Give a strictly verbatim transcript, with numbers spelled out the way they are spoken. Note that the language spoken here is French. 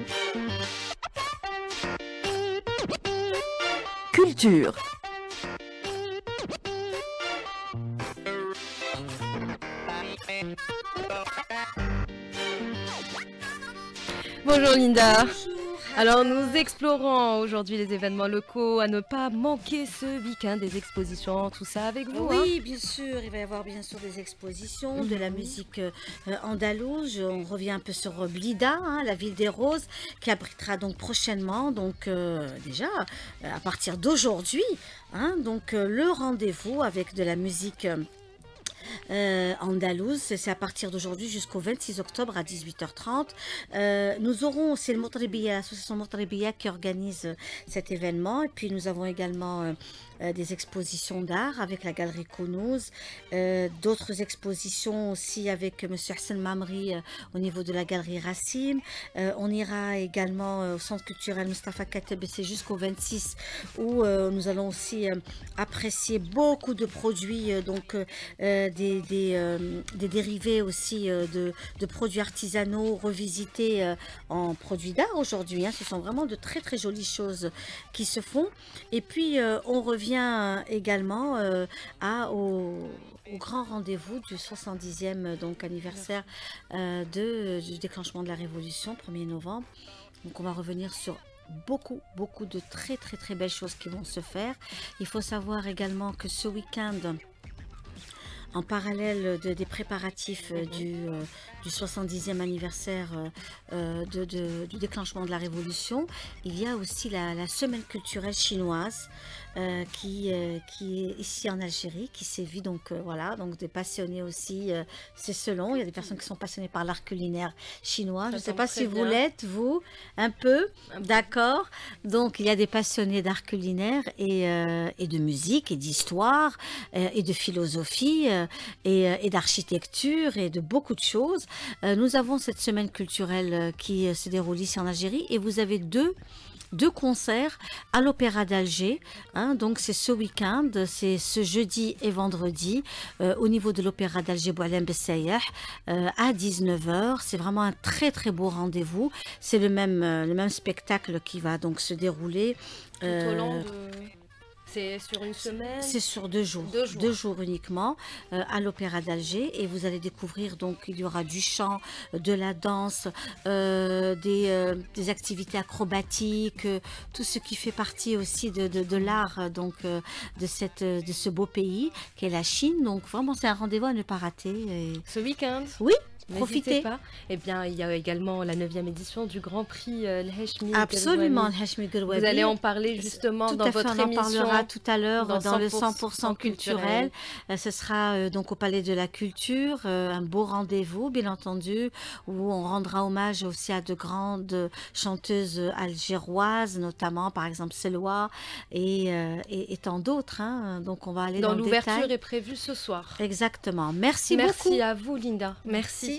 Culture. Bonjour Linda. Alors nous explorons aujourd'hui les événements locaux à ne pas manquer ce week-end, des expositions, tout ça avec vous. Oui, hein bien sûr, il va y avoir bien sûr des expositions, de la musique euh, andalouse. On revient un peu sur euh, Blida, hein, la ville des roses, qui abritera donc prochainement, donc euh, déjà euh, à partir d'aujourd'hui, hein, donc euh, le rendez-vous avec de la musique euh, euh, andalouse. C'est à partir d'aujourd'hui jusqu'au vingt-six octobre à dix-huit heures trente. Euh, nous aurons, c'est le Motribia, l'association Motribia qui organise euh, cet événement. Et puis nous avons également euh, euh, des expositions d'art avec la galerie Kounouz, euh, d'autres expositions aussi avec M. Hassan Mamri euh, au niveau de la galerie Rassim. Euh, on ira également euh, au centre culturel Mustafa Kateb, c'est jusqu'au vingt-six, où euh, nous allons aussi euh, apprécier beaucoup de produits, euh, donc euh, des, des, euh, des dérivés aussi euh, de, de produits artisanaux revisités euh, en produits d'art aujourd'hui. Hein. Ce sont vraiment de très très jolies choses qui se font. Et puis euh, on revient euh, également euh, à, au, au grand rendez-vous du soixante-dixième donc, anniversaire euh, de, du déclenchement de la Révolution, premier novembre. Donc on va revenir sur beaucoup, beaucoup de très très très belles choses qui vont se faire. Il faut savoir également que ce week-end, en parallèle de, des préparatifs euh, du, euh, du soixante-dixième anniversaire euh, de, de, du déclenchement de la Révolution, il y a aussi la, la semaine culturelle chinoise euh, qui, euh, qui est ici en Algérie, qui sévit. Donc euh, voilà, donc des passionnés aussi, euh, c'est selon. Il y a des personnes qui sont passionnées par l'art culinaire chinois. Je ne sais pas si vous l'êtes, vous, un peu, d'accord. Donc il y a des passionnés d'art culinaire et, euh, et de musique et d'histoire euh, et de philosophie. Euh, et, et d'architecture et de beaucoup de choses. Euh, nous avons cette semaine culturelle euh, qui euh, se déroule ici en Algérie et vous avez deux deux concerts à l'Opéra d'Alger. Hein, donc c'est ce week-end, c'est ce jeudi et vendredi euh, au niveau de l'Opéra d'Alger Boualem Bessaïeh euh, à dix-neuf heures. C'est vraiment un très très beau rendez-vous. C'est le même, euh, le même spectacle qui va donc se dérouler. Tout au long de... C'est sur une semaine? C'est sur deux jours, deux jours, deux jours uniquement euh, à l'Opéra d'Alger et vous allez découvrir donc il y aura du chant, de la danse, euh, des, euh, des activités acrobatiques, euh, tout ce qui fait partie aussi de, de, de l'art donc euh, de cette de ce beau pays qu'est la Chine. Donc vraiment c'est un rendez-vous à ne pas rater. Et... Ce week-end? Oui. Profitez pas. Eh bien, il y a également la neuvième édition du Grand Prix euh, Hachmi. Absolument, Hachmi Gurwabi. Vous allez en parler justement tout dans à fait, votre on émission. On en parlera tout à l'heure dans, dans le cent pour cent culturel. culturel. Euh, ce sera euh, donc au Palais de la Culture, euh, un beau rendez-vous, bien entendu, où on rendra hommage aussi à de grandes chanteuses algéroises, notamment par exemple Selwa et, euh, et, et tant d'autres. Hein. Donc on va aller dans, dans le l'ouverture détail. Est prévue ce soir. Exactement. Merci, Merci beaucoup. Merci à vous, Linda. Merci.